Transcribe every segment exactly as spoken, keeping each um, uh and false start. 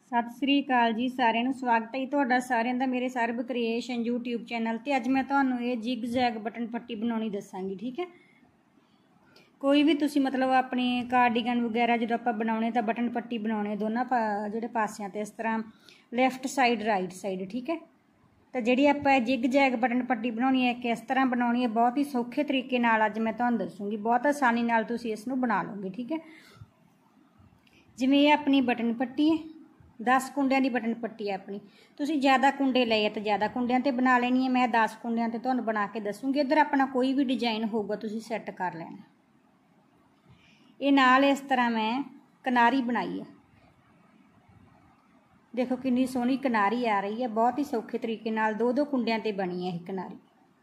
सत श्री अकाल जी सारिਆਂ ਨੂੰ स्वागत है ਤੁਹਾਡਾ ਸਾਰਿਆਂ ਦਾ मेरे ਸਰਬ क्रिएशन यूट्यूब चैनल ਤੇ। ਅੱਜ मैं ਤੁਹਾਨੂੰ ਇਹ जिग जैग बटन पट्टी बनानी दसांगी। ठीक है, कोई भी तुसी मतलब अपने कार्डिगन वगैरह जो आप बनाने तो बटन पट्टी बनाने दोनों पा जो पासियां ते इस तरह लैफ्ट साइड राइट साइड। ठीक है, तो जी आप जिग जैग बटन पट्टी बनानी है किस तरह बनानी है बहुत ही सौखे तरीके नाल अज मैं तुहानूं दसूँगी। बहुत आसानी नाल तुसी इस नूं बना लोगे। ठीक है, जिवें ये अपनी बटन पट्टी है दस कुंडियां की बटन पट्टी है अपनी। तुसी ज़्यादा कुंडे लए तो ज़्यादा कुंडियां ते बना लेनी है। मैं दस कुंडियां ते तुहानूं बना के दसूँगी। इधर अपना कोई भी डिजाइन होगा तुसी सैट कर लेना। ये नाल इस तरह मैं किनारी बनाई है, देखो कितनी सोहनी किनारी आ रही है। बहुत ही सौखे तरीके नाल दो दो कुंडियां ते बनी है ये किनारी।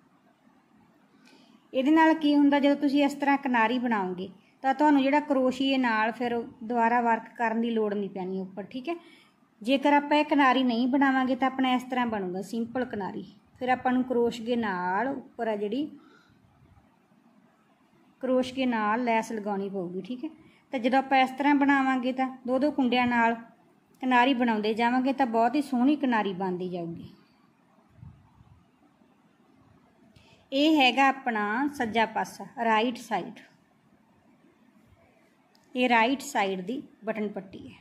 इहदे नाल की हुंदा जदों तुसी इस तरह किनारी बनाओगे तो तुहानूं जिहड़ा क्रोशिए नाल फिर दोबारा वर्क करन दी लोड़ नहीं पैनी उपर। ठीक है, जेकर आप ये किनारी नहीं बनावांगे तो अपना इस तरह बनूगा सिंपल किनारी। फिर आपां नूं क्रोशिए नाल उपर आ जिहड़ी क्रोशिए नाल लैस लगाउणी पऊगी। ठीक है, तो जदों आपां इस तरह बनावांगे तो दो दो कुंडियां नाल किनारी बनाउंदे जावांगे तो बहुत ही सोहनी किनारी बनदी जाऊगी। ये हैगा अपना सज्जा पासा राइट साइड, ये राइट साइड दी बटन पट्टी है।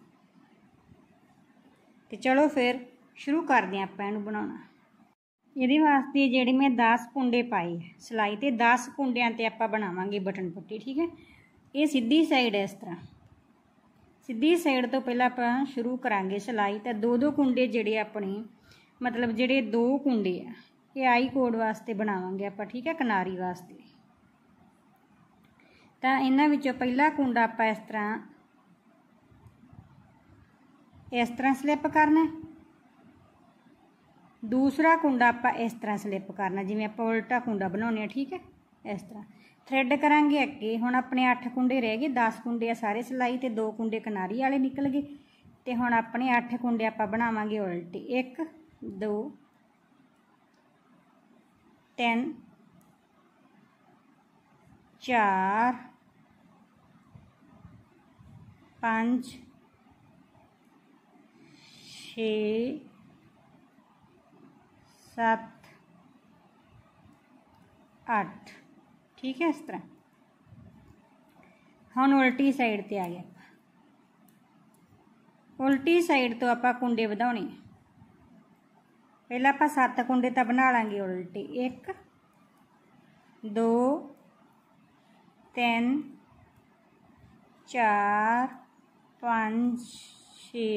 तो चलो फिर शुरू करते हैं आपां इहनूं बनाउणा। इहदे वास्ते जिहड़े मैं दस कुंडे पाए सिलाई ते दस कुंडियां ते आपां बनावांगे बटन पट्टी। ठीक है, ये सीधी साइड है इस तरह सीधी साइड तो पहला आपां शुरू करांगे सिलाई। तो दो दो कुंडे जिहड़े अपने मतलब जिहड़े दो कुंडे आ ये आई कोड वास्ते बनावांगे आपां। ठीक है, किनारी वास्ते। तो इन्हां विचों पहला कुंडा आपां इस तरह इस तरह स्लिप करना, दूसरा कुंडा आपां इस तरह स्लिप करना जिवें आपां उल्टा कुंडा बनाउने। ठीक है, इस तरह थ्रैड करांगे अगे। हुण अपने अठ कुंडे रह गए, दस कुंडे सारे सिलाई ते दो कुंडे किनारी वाले निकल गए। तो हुण अपने अठ कुंडे आपां बनावांगे उल्टे। एक दो तीन चार पाँच छे सत्त अठ। ठीक है, इस तरह हुण उल्टी साइड ते आ गया। उल्टी साइड तो आपां कुंडे वधाउणे। पहला आपां सत्त कुंडे तो बना लांगे उल्टे। एक दो तीन चार पाँच छे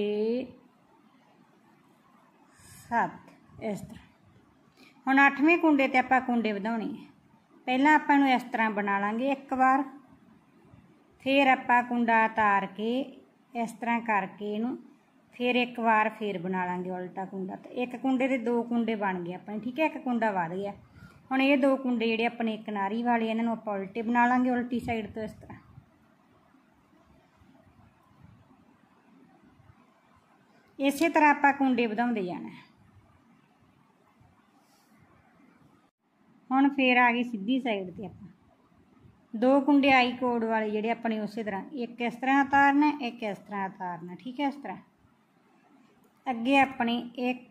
सत्त, इस तरह। हुण अठवें कुंडे ते आपां कुंडे वधाउणे। पहला आपां नूं इस तरह बना लांगे एक बार, फिर आपां कुंडा उतार के इस तरह करके इहनूं फिर एक बार फिर बना लांगे उल्टा कुंडा। तो एक कुंडे ते दो कुंडे बन गए अपने। ठीक है, एक कुंडा वध गया। हुण ये दो कुंडे जिहड़े अपने किनारी वाले इन्हां नूं आपां उल्टे बना लांगे उल्टी साइड तो इस तरह। इसे तरह आपां कुंडे वधाउंदे जाना है। हुण फिर आ गई सीधी साइड ते आपां दो कुंडे आई कोड वाले जिहड़े अपने उस तरह एक इस तरह उतारना एक इस तरह उतारना। ठीक है, इस तरह अगे अपने एक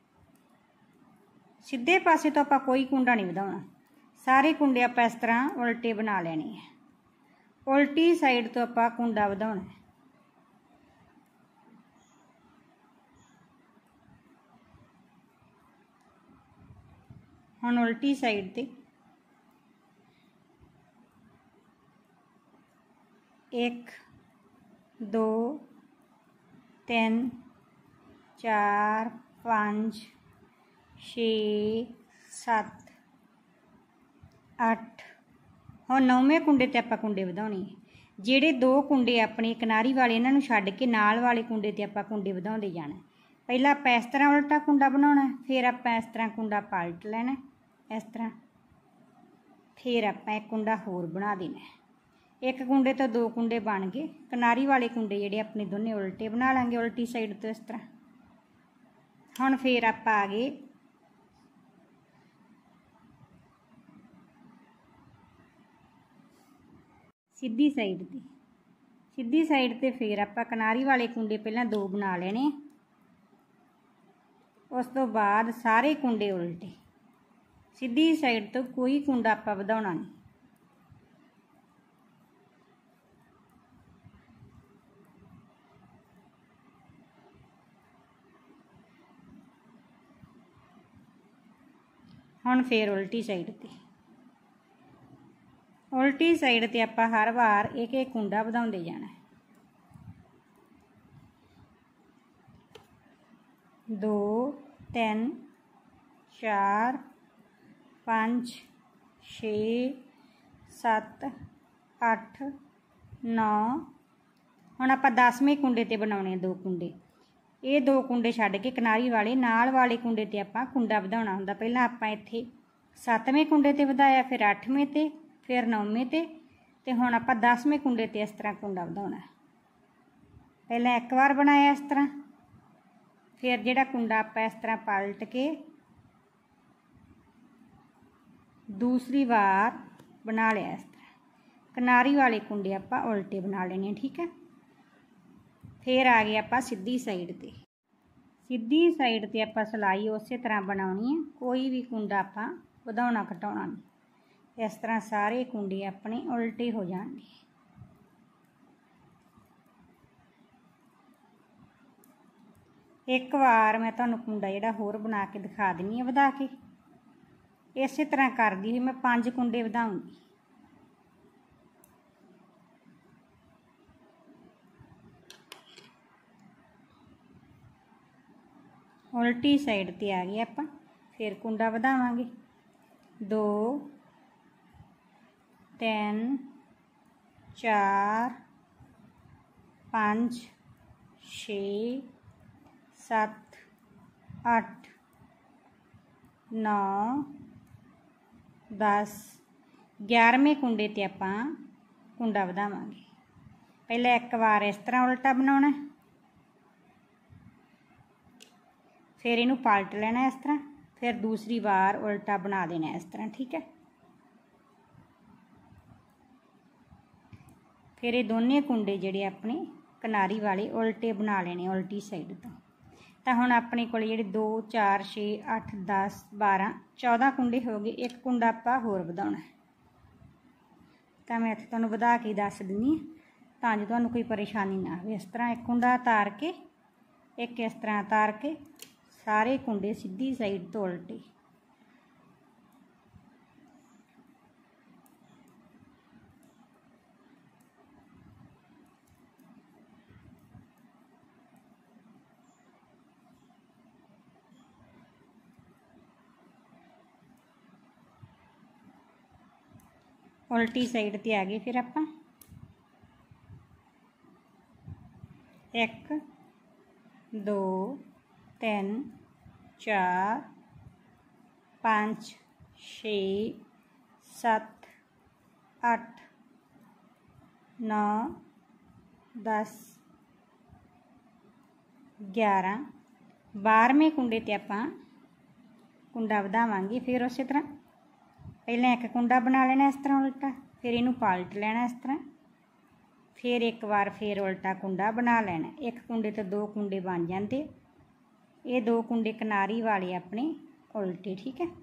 सीधे पासे तो आपां कोई कुंडा नहीं वधाउणा, सारे कुंडे आपां इस तरह उल्टे बना लेने हैं। उल्टी साइड तो आपां कुंडा वधाउणा है। हुण उल्टी साइड ते एक दो तीन चार पाँच छे सत्त अठ। हुण नौवें कुंडे ते आपां कुंडे वधाउणे। जिहड़े दो कुंडे अपने किनारी वाले इन्हां नूं छड्ड के नाल वाले कुंडे ते आपां कुंडे वधाउंदे जाना। पहला आपां इस तरह उल्टा कुंडा बनाउणा, फिर आपां इस तरह कुंडा पलट लेना इस तरह, फिर आपां एक कुंडा होर बना देना। एक कुंडे तो दो कुंडे बन गए। किनारी वाले कुंडे जिहड़े अपने दोने उल्टे बना लांगे उल्टी साइड तो इस तरह। हुण फिर आपां आ गए सीधी साइड ते। सीधी साइड ते फिर आपां किनारी वाले कुंडे पहलां दो बना लेने, उस तो बाद सारे कुंडे उल्टे। सीधी साइड तो कोई कुंडा आपां वधाउणा नहीं। हुण फिर उल्टी साइड ते, उल्टी साइड ते आपां हर वार एक एक कुंडा वधाउंदे जाना। दो, तीन, चार, पाँच, छे, सत्त, अठ, नौ। हुण आपां दसवें कुंडे ते बनाउणे दो कुंडे। ये दो कुंडे छड्ड के किनारी वाले नाल वाले कुंडे ते आपां कुंडा वधाउणा हुंदा। पहलां आपां इत्थे सत्तवें कुंडे ते वधाया, फिर अठवें ते, फिर नौवें ते, ते हुण आपां दसवें कुंडे ते इस तरह कुंडा वधाउणा। पहलां एक बार बनाया इस तरह, फिर जिहड़ा कुंडा आपां इस तरह पलट के दूसरी बार बना लिया इस तरह। किनारी वाले कुंडे आपां उल्टे बना लेने, ठीक है। फिर आ गए आपां सीधी साइड ते। सीधी साइड ते आपां सिलाई उस तरह बनाउणी है, कोई भी कुंडा आपां वधाउणा घटाउणा नहीं। इस तरह सारे कुंडे अपने उल्टे हो जाएंगे। एक बार मैं तुहानूं कुंडा जिहड़ा होर बना के दिखा दिंदी है वधा के। इस तरह करदी हुई मैं पांच कुंडे वधाऊंगी। उल्टी साइड ते आ गए आपां, फिर कुंडा वधावांगे। दो, तीन, चार, पाँच, छे, सत्त, अठ, नौ, दस, ग्यारहवें कुंडे ते आपां कुंडा वधावांगे। पहले एक बार इस तरह उल्टा बनाउणा, फिर इनू पलट लेना इस तरह, फिर दूसरी बार उल्टा बना देना इस तरह, ठीक है। फिर ये दोने कुंडे जिहड़े अपने किनारी वाले उल्टे बना लेने उल्टी साइड तो। तो हुण अपने कोल जिहड़े दो, चार, छे, अठ, दस, बारह, चौदह कुंडे हो गए। एक कुंडा आपां होर वधाउणा, तो मैं इत्थे तुहानूं वधा के दस दिंदी तां जो तुहानूं कोई परेशानी ना आवे। इस तरह एक कुंडा उतार के, एक इस तरह उतार के, सारे कुंडे सीधी साइड तो उल्टे। उल्टी साइड ते आ गए। फिर आपां एक, दो, तीन, चार, पाँच, छे, सत्त, अठ, नौ, दस, ग्यारह, बारहवें कुंडे ते आपां कुंडा वधावांगे। फिर उस तरह पहले एक कुंडा बना लेना इस तरह उल्टा, फिर इनू पलट लेना इस तरह, फिर एक बार फिर उल्टा कुंडा बना लेना। एक कुंडे तो दो कुंडे बन जाते। ये दो कुंडे किनारी वाले अपने उल्टे, ठीक है।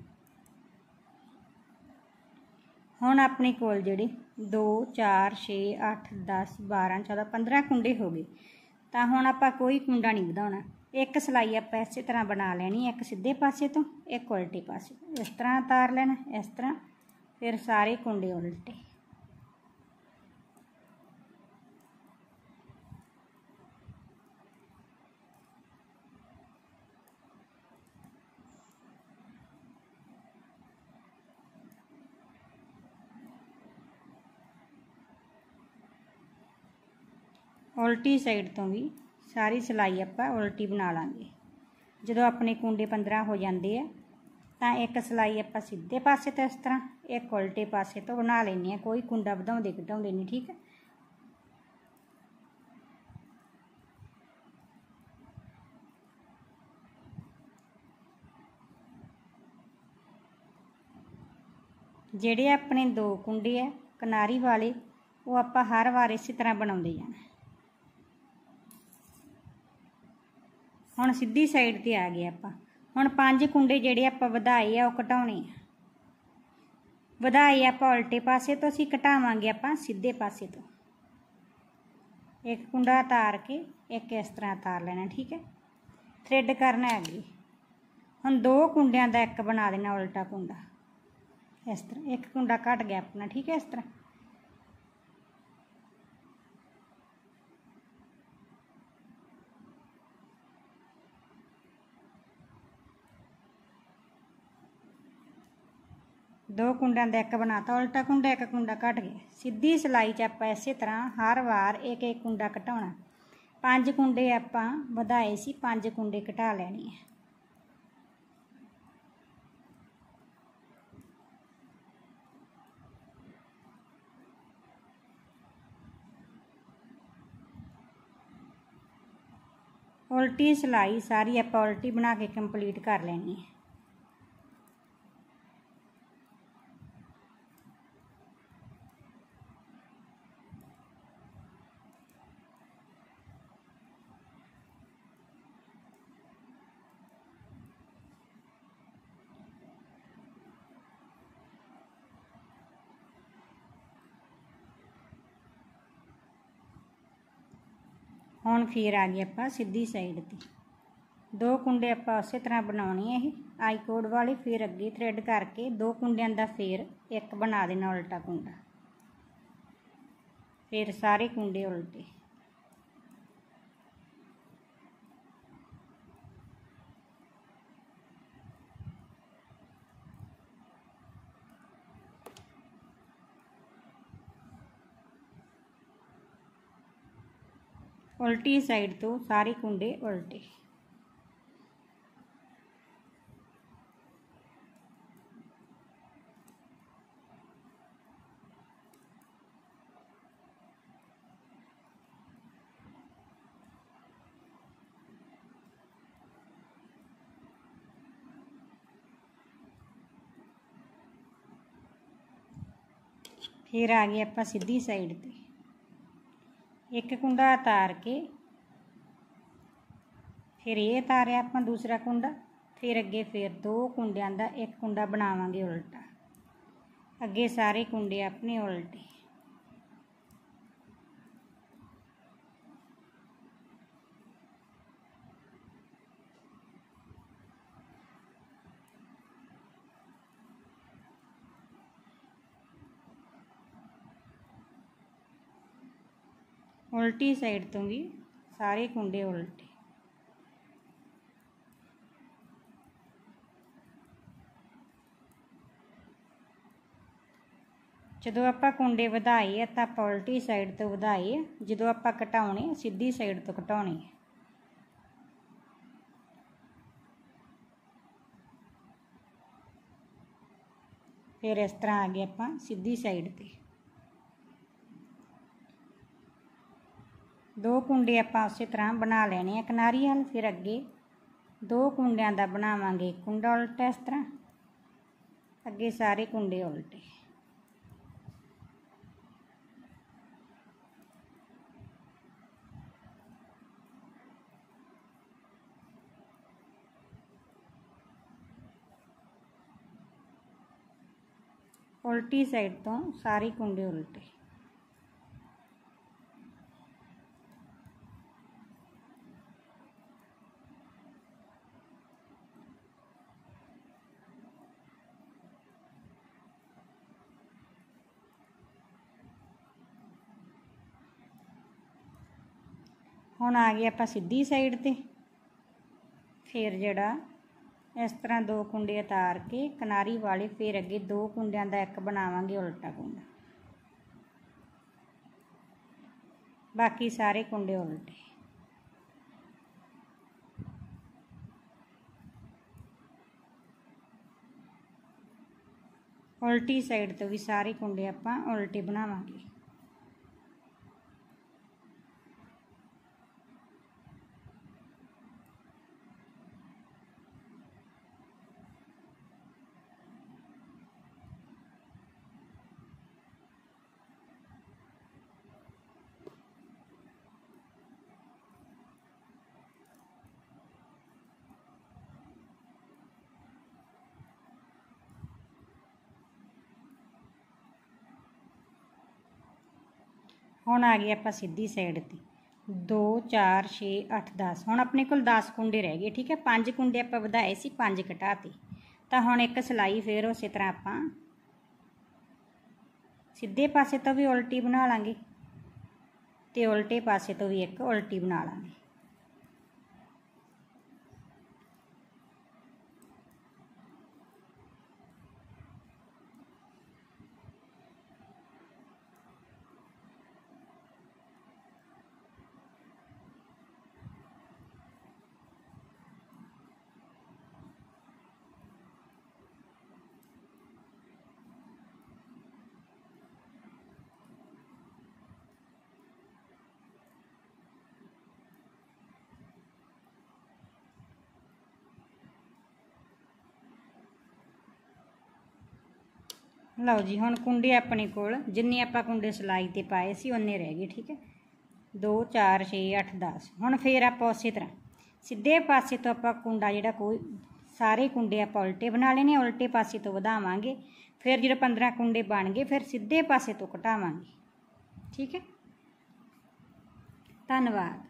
हुण अपने कोल जिहड़े दो, चार, छे, अठ, दस, बारह, चौदह, पंद्रह कुंडे हो गए। तो हुण आपां कोई कुंडा नहीं वधाउणा। एक सिलाई आपां इस तरह बना लेनी, एक सीधे पासे तो, एक उल्टे पासे। इस तरह उतार लेना इस तरह, फिर सारे कुंडे उल्टे। उल्टी साइड तो भी सारी सिलाई आपां उल्टी बना लांगे। जो अपने कुंडे पंद्रह हो जाते हैं तो एक सिलाई आपां सीधे पासे तो इस तरह, एक उल्टे पासे तो बना लेनी है। कोई कुंडा वधाउंदे घटाउंदे नहीं, ठीक है। जिहड़े अपने दो कुंडे है किनारी वाले वो आपां हर वार इसी तरह बनाउंदे जाना। हुण सीधी साइड ते आ गए आपां। हुण पंज कुंडे जिहड़े आपां वधाए आ वो घटाउणे आ। वधाए आपां उल्टे पासे तो असीं घटावांगे आपां सीधे पासे तो। एक कुंडा तार के एक इस तरह तार लेना, ठीक है। थ्रेड करना है अगे। हुण दो कुंडियां दा एक बना देना उल्टा कुंडा, इस तरह। एक कुंडा घट गया अपना, ठीक है, इस तरह। दो कुंडियां दा एक बनाता उल्टा कुंडा, एक कुंडा घट गया। सीधी सिलाई च आपां इस तरह हर वार एक एक कुंडा घटाउणा। पांच कुंडे आपां वधाए सी, पांच कुंडे घटा लैणे है। उल्टी सिलाई सारी आपां उल्टी बना के कंप्लीट कर लैनी है। हुण फिर आ गए आपां सीधी साइड ते। दो कुंडे आपां उस तरह बनाने है, ये आई कोड वाले। फिर अगे थ्रेड करके दो कुंडियां दा फिर एक बना देना उल्टा कुंडा। फिर सारे कुंडे उल्टे। उल्टी साइड तो सारे कुंडे उल्टे। फिर आ गए आपां सीधी साइड ते। एक कुंडा तार के फिर ये तारिया आपां दूसरा कुंडा। फिर अगे फिर दो कुंडियां दा एक कुंडा बनावांगे उल्टा। अगे सारे कुंडे अपने उल्टे। उल्टी साइड तो भी सारे कुंडे उल्टे। जदों आपां कुंडे वधाए तां आपां उल्टी साइड तो वधाए, जदों आपां घटाउणे सीधी साइड तो घटाउणे। फिर इस तरह आ गए आपां सीधी साइड ते। दो कुंडे आपां उस तरह बना लेने हैं किनारी हल। फिर अगे दो कुंडियां दा बनावांगे कुंडा उल्टा इस तरह। अगे सारे कुंडे उल्टे। उल्टी साइड तो सारे कुंडे उल्टे। हुण आ गए आपां सीधी साइड ते। फिर जिहड़ा इस तरह दो कुंडे उतार के किनारी वाले फिर अगे दो कुंडियां दा एक बनावांगे उल्टा कुंडा। बाकी सारे कुंडे उल्टे। उल्टी साइड तो भी सारे कुंडे आपां उल्टे बनावांगे। हुण आ गए आपां सीधी साइड ते दो चार छे अठ दस। हुण अपने कोल दस कुंडे रह गए, ठीक है। पांच कुंडे आपां वधाए सी, पांच घटाते, तां हुण एक सिलाई फिर उसे तरह आपां सीधे पासे तो भी उल्टी बना लांगे ते उल्टे पासे तो भी एक उल्टी बना लांगे। लो जी हुण कुंडे अपने कोल जिन्ने आपां कुंडे सिलाई ते पाए सी उन्ने रह गए, ठीक है। दो चार छे अठ दस। हुण फिर आपां उस तरह सीधे पासे तो आपां कुंडा जिहड़ा कोई सारे कुंडे आपां उल्टे बना लेने, उल्टे पासे तो वधावांगे। फिर जो पंद्रह कुंडे बन गए फिर सीधे पासे तो घटावांगे, ठीक है। धन्नवाद।